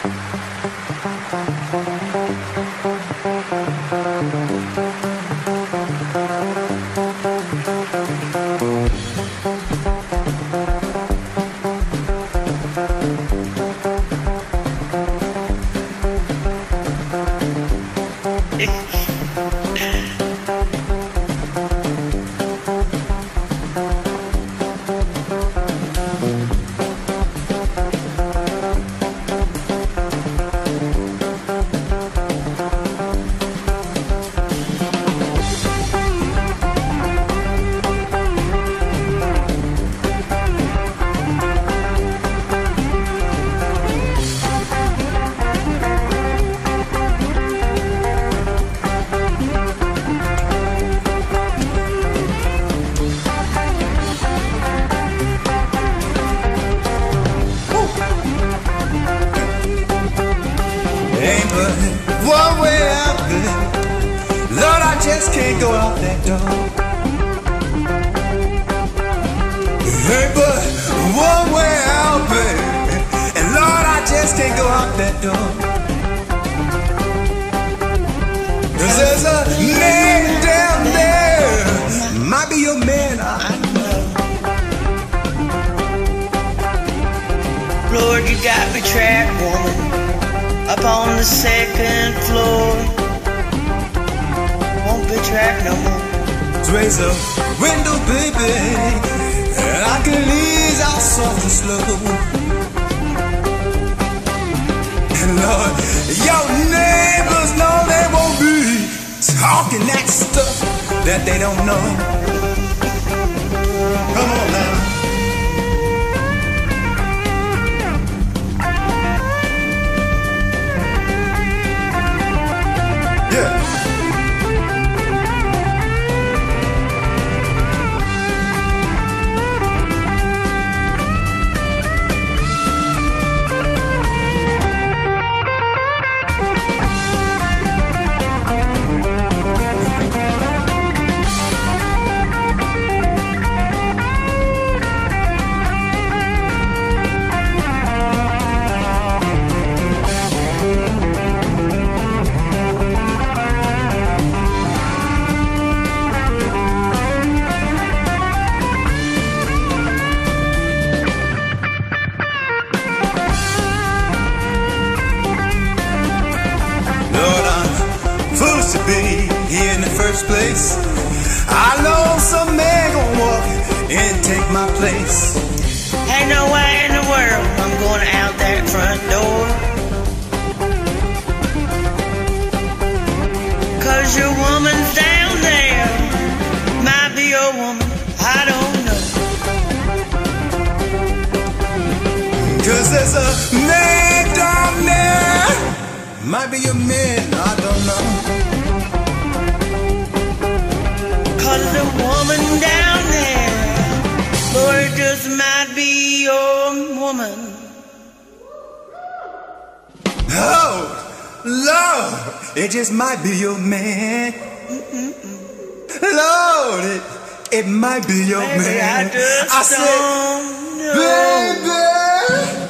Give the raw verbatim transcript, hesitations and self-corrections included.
Ain't but one way out there. Lord, I just can't go out that door. Ain't but one way out there. And Lord, I just can't go out that door. 'Cause there's a man down there. Might be your man, I know. Lord, you got me trapped, woman, up on the second floor. Won't be trapped no more. Raise a window, baby, and I can ease out soft and slow. And Lord, your neighbors know they won't be talking that stuff that they don't know. Come on now. Yeah. To be here in the first place. I know some man gonna walk and take my place. Ain't no way in the world I'm going out that front door. 'Cause your woman's down there. Might be your woman, I don't know. 'Cause there's a man down there. Might be your man, I don't know. 'Cause the woman down there, Lord, just might be your woman. Oh, Lord, it just might be your man. Mm-mm-mm. Lord, it, it might be your Baby, man. I just I don't said, know. baby.